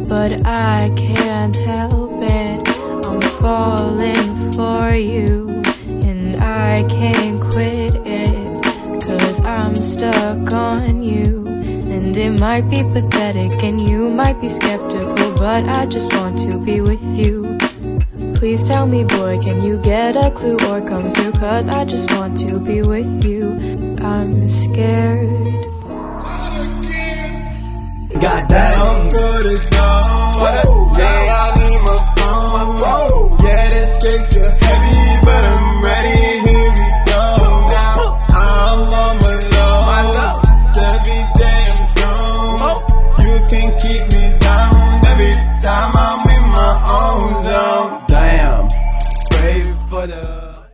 but I can't help it. I'm falling for you, and I can't quit it, 'cause I'm stuck on you. And it might be pathetic and you might be skeptical, but I just want to be with you. Please tell me, boy, can you get a clue or come through, 'cause I just want to be with you. I'm scared. Goddamn, good to go. Yeah, I need my phone. Yeah, this sticks are heavy, but I'm ready. Here we go. I'm on my low. Every day I'm strong. You can keep me down. Every time I'm in my own zone. Damn, pray for the